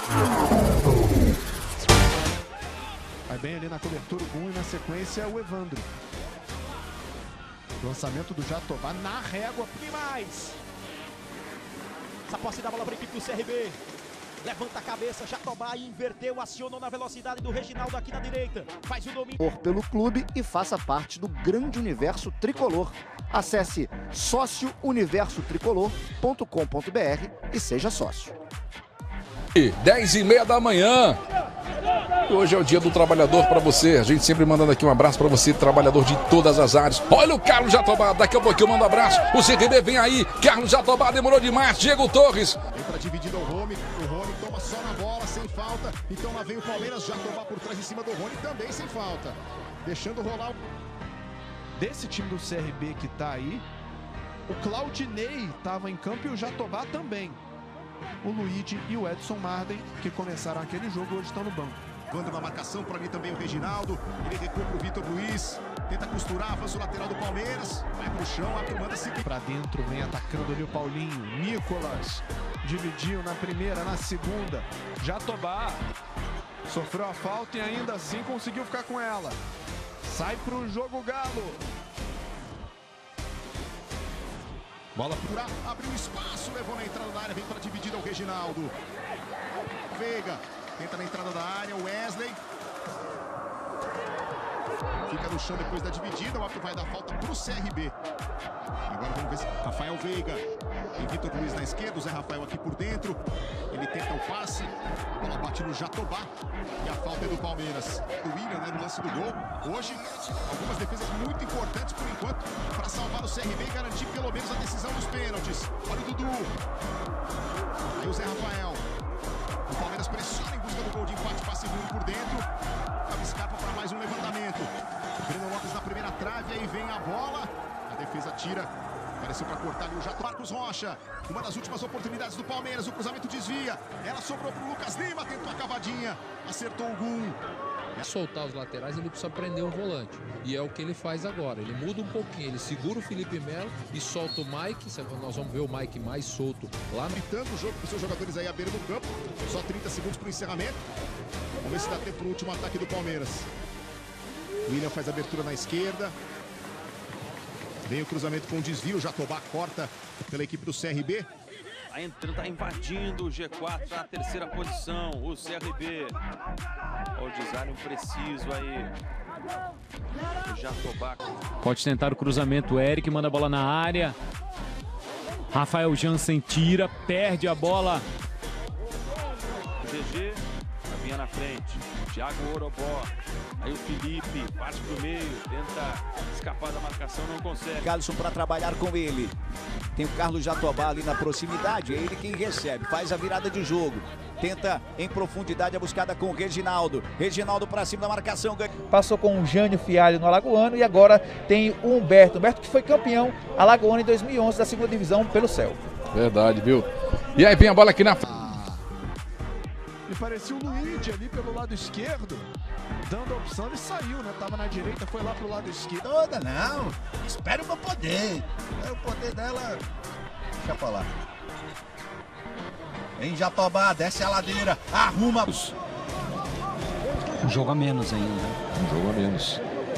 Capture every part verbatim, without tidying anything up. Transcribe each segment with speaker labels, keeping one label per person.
Speaker 1: Vai bem ali na cobertura o Gum e na sequência o Evandro. Lançamento do Jatobá na régua.
Speaker 2: Tem mais. Essa posse da bola para a equipe do C R B. Levanta a cabeça, Jatobá inverteu, acionou na velocidade do Reginaldo aqui na direita. Faz o domínio.
Speaker 3: Pelo clube e faça parte do grande universo tricolor. Acesse sócio universo tricolor ponto com ponto br e seja sócio.
Speaker 4: dez e meia da manhã. Hoje é o dia do trabalhador para você. A gente sempre mandando aqui um abraço para você, trabalhador de todas as áreas. Olha o Carlos Jatobá, daqui a pouquinho eu mando um abraço. O C R B vem aí. Carlos Jatobá demorou demais. Diego Torres.
Speaker 1: Entra dividido ao Rony. O Rony toma só na bola, sem falta. Então lá vem o Palmeiras. Jatobá por trás em cima do Rony, também sem falta. Deixando rolar o... Desse time do C R B que tá aí, o Claudinei estava em campo e o Jatobá também. O Luigi e o Edson Marden, que começaram aquele jogo, hoje estão no banco. Quando na marcação, por ali também o Reginaldo. Ele recua pro Vitor Luiz. Tenta costurar, avança o lateral do Palmeiras. Vai pro chão, abre, manda seguir. Pra dentro, vem atacando ali o Paulinho. Nicolas dividiu na primeira, na segunda. Jatobá sofreu a falta e ainda assim conseguiu ficar com ela. Sai pro jogo Galo. Bola pura, abriu espaço, levou na entrada da área, vem para dividida o Reginaldo. Veiga, tenta na entrada da área, o Wesley. Fica no chão depois da dividida, o árbitro vai dar falta pro C R B. Agora vamos ver se Rafael Veiga. Tem Vitor Luiz na esquerda, o Zé Rafael aqui por dentro. Ele tenta o passe, a bola bate no Jatobá. E a falta é do Palmeiras. Do William, né, no lance do gol. Hoje, algumas defesas muito importantes por enquanto, para salvar o C R B e garantir pelo menos a decisão dos pênaltis. Olha o Dudu. Aí o Zé Rafael. O Palmeiras pressiona em busca do gol de empate, passe ruim por dentro. A Scarpa para mais um levantamento. Breno Lopes na primeira trave, aí vem a bola. A defesa tira. Apareceu para cortar ali o Jato. Marcos Rocha, uma das últimas oportunidades do Palmeiras. O cruzamento desvia. Ela sobrou para o Lucas Lima, tentou a cavadinha. Acertou o Gum.
Speaker 5: Soltar os laterais, ele precisa prender um volante. E é o que ele faz agora. Ele muda um pouquinho. Ele segura o Felipe Melo e solta o Mike. Nós vamos ver o Mike mais solto lá.
Speaker 1: Gritando o jogo com seus jogadores aí à beira do campo. Só trinta segundos para o encerramento. Vamos ver se dá tempo para o último ataque do Palmeiras. William faz a abertura na esquerda. Vem o cruzamento com o desvio. Jatobá corta pela equipe do C R B.
Speaker 6: Tá entrando, tá invadindo o G quatro, tá na terceira posição. O C R B. Olha o design preciso aí. O Jatobá.
Speaker 7: Pode tentar o cruzamento. O Eric manda a bola na área. Rafael Jansen tira, perde a bola.
Speaker 6: O G G vinha na frente. Thiago Orobó. Aí o Felipe parte pro meio, tenta escapar da marcação, não consegue.
Speaker 3: Galisson para trabalhar com ele. Tem o Carlos Jatobá ali na proximidade, é ele quem recebe, faz a virada de jogo. Tenta em profundidade a buscada com o Reginaldo. Reginaldo para cima da marcação.
Speaker 8: Passou com o Jânio Fialho no Alagoano e agora tem o Humberto. Humberto que foi campeão alagoano em dois mil e onze da segunda divisão pelo Céu.
Speaker 4: Verdade, viu? E aí vem a bola aqui na frente.
Speaker 1: Me parecia o Luigi ali pelo lado esquerdo, dando a opção, ele saiu, né? Tava na direita, foi lá pro lado esquerdo.
Speaker 9: Toda não, espera o meu poder. O poder dela, deixa pra lá. Em Jatobá, desce a ladeira, arruma.
Speaker 7: Um jogo a menos ainda.
Speaker 4: Um jogo a menos.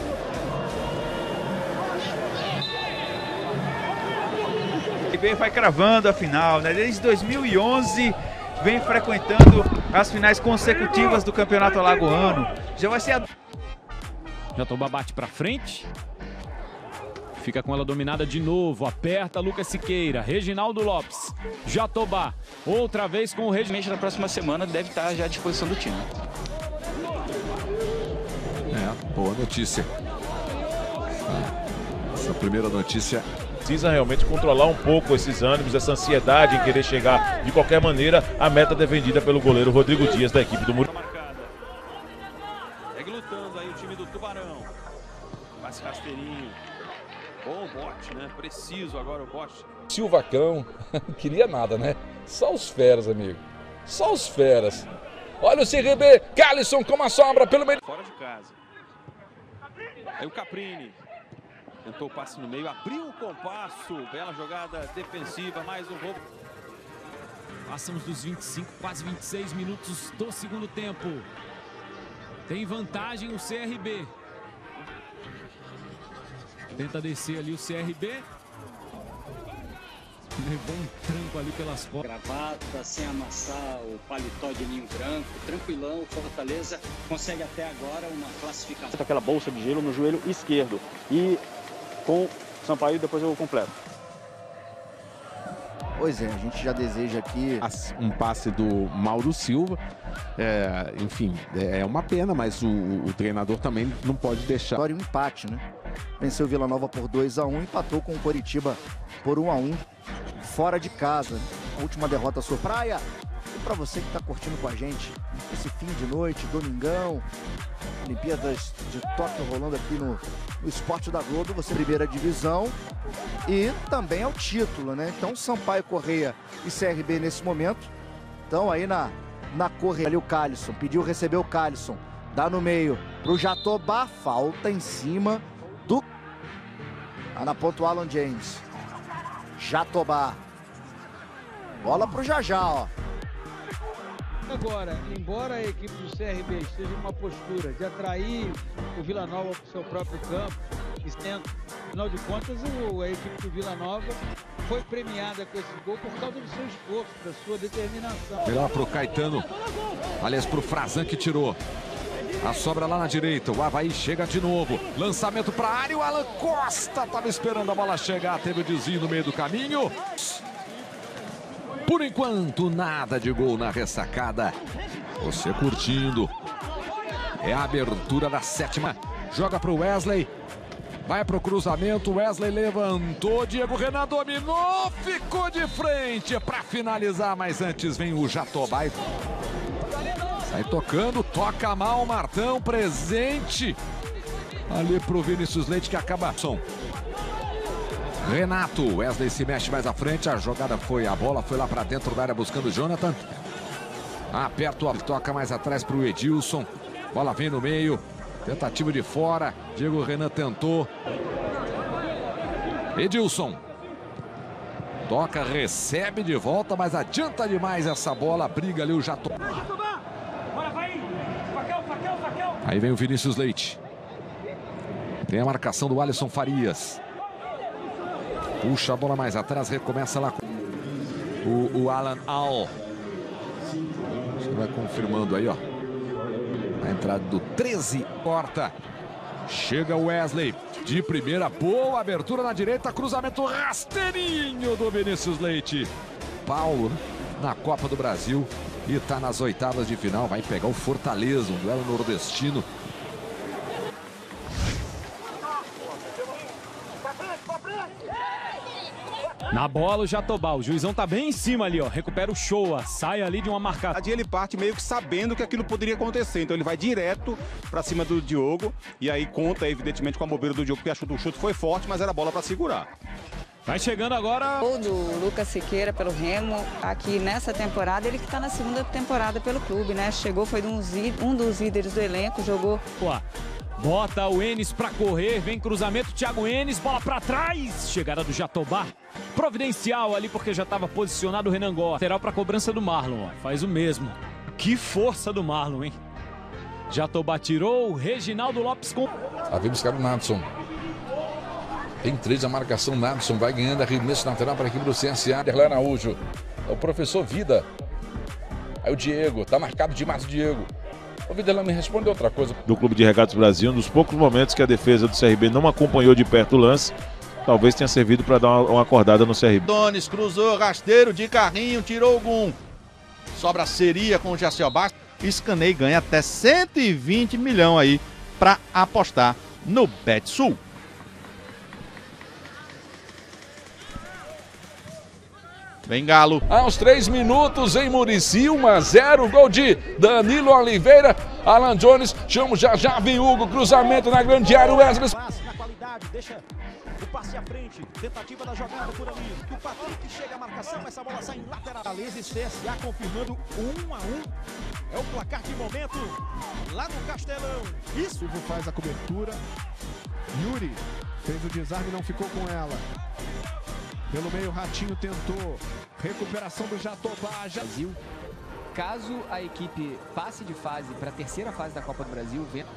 Speaker 8: E bem, vai cravando a final, né? Desde dois mil e onze vem frequentando as finais consecutivas do Campeonato Alagoano. Já vai ser a...
Speaker 7: Jatobá bate pra frente. Fica com ela dominada de novo. Aperta Lucas Siqueira. Reginaldo Lopes. Jatobá. Outra vez com o Reginaldo.
Speaker 10: Na próxima semana deve estar já à disposição do time.
Speaker 4: É, boa notícia. Essa primeira notícia.
Speaker 11: Precisa realmente controlar um pouco esses ânimos, essa ansiedade em querer chegar de qualquer maneira à meta defendida pelo goleiro Rodrigo Dias da equipe do Muro.
Speaker 6: Segue lutando aí o time do Tubarão. Passe rasteirinho. Bom bote, né? Preciso agora o bote.
Speaker 4: Silvacão, não queria nada, né? Só os feras, amigo. Só os feras. Olha o C R B, Galisson com uma sobra pelo meio.
Speaker 6: Fora de casa. Aí o Caprini. Tentou o passe no meio, abriu o compasso. Bela jogada defensiva, mais um roubo.
Speaker 7: Passamos dos vinte e cinco, quase vinte e seis minutos do segundo tempo. Tem vantagem o C R B. Tenta descer ali o C R B. Levou um tranco ali pelas costas.
Speaker 12: Gravata, sem amassar o paletó de linho branco, tranquilão. O Fortaleza consegue até agora uma classificação.
Speaker 13: Aquela bolsa de gelo no joelho esquerdo. E com Sampaio depois eu completo.
Speaker 14: Pois é, a gente já deseja aqui
Speaker 15: um passe do Mauro Silva. É, enfim, é uma pena, mas o, o treinador também não pode deixar.
Speaker 14: Um empate, né? Venceu o Vila Nova por dois a um, empatou com o Coritiba por um a um, fora de casa. A última derrota sua praia. E para você que está curtindo com a gente, esse fim de noite, domingão, Olimpíadas de Tóquio rolando aqui no, no Esporte da Globo, você primeira divisão e também é o título, né? Então Sampaio Correia e C R B nesse momento estão aí na, na correia. Ali o Calisson, pediu, recebeu o Calisson, dá no meio pro Jatobá, falta em cima do... Lá na ponta o Alan James. Jatobá. Bola pro Jajá, ó.
Speaker 16: Agora, embora a equipe do C R B esteja em uma postura de atrair o Vila Nova para o seu próprio campo, afinal de contas, o, a equipe do Vila Nova foi premiada com esse gol por causa do seu esforço, da sua determinação.
Speaker 4: Melhor pro Caetano, aliás pro Frazan que tirou. A sobra lá na direita, o Avaí chega de novo. Lançamento para a área, o Alan Costa estava esperando a bola chegar, teve o desvio no meio do caminho. Por enquanto, nada de gol na ressacada. Você curtindo. É a abertura da sétima. Joga para o Wesley. Vai para o cruzamento. Wesley levantou. Diego Renan dominou. Ficou de frente para finalizar. Mas antes vem o Jatobá. Sai tocando. Toca mal o Martão. Presente. Ali para o Vinícius Leite que acaba. Som. Renato, Wesley se mexe mais à frente, a jogada foi, a bola foi lá para dentro da área buscando o Jonathan. Aperta, toca mais atrás para o Edilson, bola vem no meio, tentativa de fora, Diego Renan tentou. Edilson. Toca, recebe de volta, mas adianta demais essa bola, briga ali o Jato. Aí vem o Vinícius Leite. Tem a marcação do Alisson Farias. Puxa a bola mais atrás, recomeça lá o, o Alan Al. Você vai confirmando aí, ó. A entrada do treze, corta. Chega o Wesley, de primeira, boa abertura na direita, cruzamento rasteirinho do Vinícius Leite. Paulo, na Copa do Brasil e tá nas oitavas de final, vai pegar o Fortaleza, um duelo nordestino.
Speaker 7: Na bola o Jatobá, o juizão tá bem em cima ali, ó, recupera o Showa, sai ali de uma marcação.
Speaker 17: Ele parte meio que sabendo que aquilo poderia acontecer, então ele vai direto pra cima do Diogo e aí conta evidentemente com a bobeira do Diogo, porque acho que o chute foi forte, mas era bola pra segurar.
Speaker 7: Vai chegando agora
Speaker 18: o do Lucas Siqueira pelo Remo, aqui nessa temporada, ele que tá na segunda temporada pelo clube, né, chegou, foi um, um dos líderes do elenco, jogou...
Speaker 7: Ué. Bota o Enes pra correr, vem cruzamento, Thiago Enes, bola pra trás, chegada do Jatobá, providencial ali porque já estava posicionado o Renan Góes, lateral pra cobrança do Marlon, ó. Faz o mesmo, que força do Marlon, hein? Jatobá tirou, o Reginaldo Lopes com...
Speaker 4: Lá vem buscar o Nadson. Tem três a marcação, Nadson vai ganhando arremesso lateral para a equipe do C S A, Derlan Araújo, é o professor Vida, aí o Diego, tá marcado demais o Diego. O Videlão me responde outra coisa.
Speaker 11: Do Clube de Regatas Brasil, um dos poucos momentos que a defesa do C R B não acompanhou de perto o lance, talvez tenha servido para dar uma, uma acordada no C R B.
Speaker 9: Donis cruzou, rasteiro de carrinho, tirou o gum. Sobra seria com o Jaciel Bastos.
Speaker 17: Scanei ganha até cento e vinte milhões aí para apostar no BetSul. Vem Galo.
Speaker 4: Aos três minutos em Muricy, um a zero, gol de Danilo Oliveira. Alan Jones, chama já já, vem Hugo, cruzamento na grande área, Wesley.
Speaker 2: Na qualidade, deixa o passe à frente, tentativa da jogada por ali. O Patrick chega a marcação, essa bola sai em lateral. Alese C S A confirmando um a um. É o placar de momento lá no Castelão.
Speaker 19: Isso faz a cobertura. Yuri fez o desarme e não ficou com ela.
Speaker 2: Pelo meio, Ratinho tentou. Recuperação do Jatobá. Já...
Speaker 19: Brasil. Caso a equipe passe de fase para a terceira fase da Copa do Brasil, vem...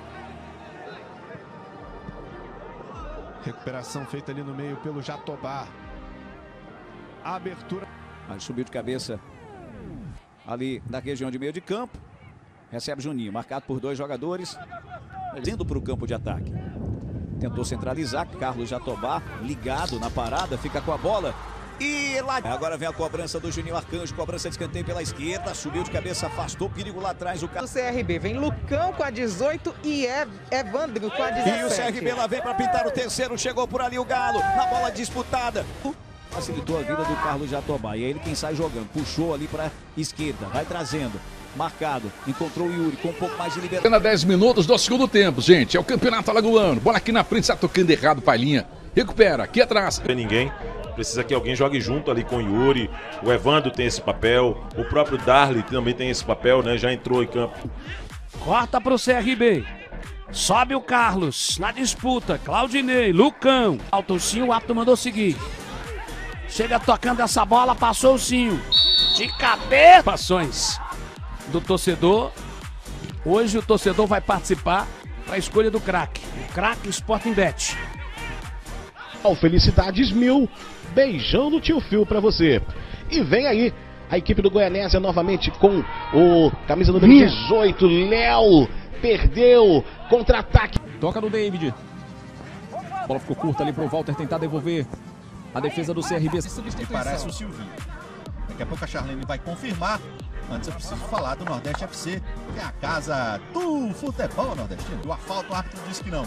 Speaker 2: Recuperação feita ali no meio pelo Jatobá. Abertura.
Speaker 3: Mas subiu de cabeça ali na região de meio de campo. Recebe Juninho, marcado por dois jogadores. Indo para o campo de ataque. Tentou centralizar, Carlos Jatobá ligado na parada, fica com a bola. E lá... Agora vem a cobrança do Juninho Arcanjo, cobrança de escanteio pela esquerda, subiu de cabeça, afastou, perigo lá atrás. O
Speaker 20: do C R B, vem Lucão com a dezoito e Evandro com a dezessete.
Speaker 3: E o C R B lá vem para pintar o terceiro, chegou por ali o Galo, na bola disputada. Facilitou a vida do Carlos Jatobá, e é ele quem sai jogando, puxou ali para esquerda, vai trazendo. Marcado, encontrou o Yuri com um pouco mais de liberdade.
Speaker 4: Na dez minutos do segundo tempo, gente. É o Campeonato Alagoano. Bola aqui na frente, está tocando errado, Palhinha. Recupera, aqui atrás.
Speaker 11: Não tem ninguém. Precisa que alguém jogue junto ali com o Yuri. O Evandro tem esse papel. O próprio Darley também tem esse papel, né? Já entrou em campo.
Speaker 21: Corta para o C R B. Sobe o Carlos. Na disputa. Claudinei, Lucão. Alto o Cinho, o árbitro mandou seguir. Chega tocando essa bola, passou o Cinho. De cabeça. Passões do torcedor. Hoje o torcedor vai participar para a escolha do craque. O craque Sporting Bet.
Speaker 22: Felicidades mil. Beijão do tio Phil para você. E vem aí a equipe do Goianésia novamente com o camisa número dezoito, Léo. Perdeu. Contra-ataque.
Speaker 7: Toca do David. A bola ficou curta ali pro Walter tentar devolver. A defesa do C R B.
Speaker 9: E parece o Silvinho. Daqui a pouco a Charlene vai confirmar. Antes eu preciso falar do Nordeste F C, que é a casa do futebol nordestino. Do asfalto, o árbitro disse que não.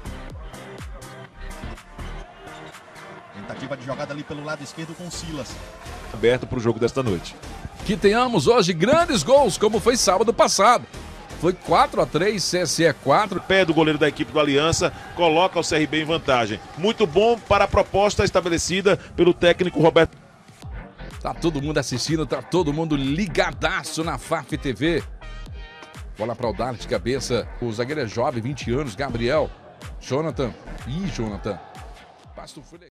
Speaker 9: Tentativa de jogada ali pelo lado esquerdo com o Silas.
Speaker 11: Aberto para o jogo desta noite.
Speaker 4: Que tenhamos hoje grandes gols, como foi sábado passado. Foi quatro a três, C S E quatro.
Speaker 11: Pé do goleiro da equipe do Aliança, coloca o C R B em vantagem. Muito bom para a proposta estabelecida pelo técnico Roberto.
Speaker 4: Tá todo mundo assistindo, tá todo mundo ligadaço na F A F T V. Bola para o Darley de cabeça. O zagueiro é jovem, vinte anos, Gabriel. Jonathan. Ih, Jonathan. Pasto foi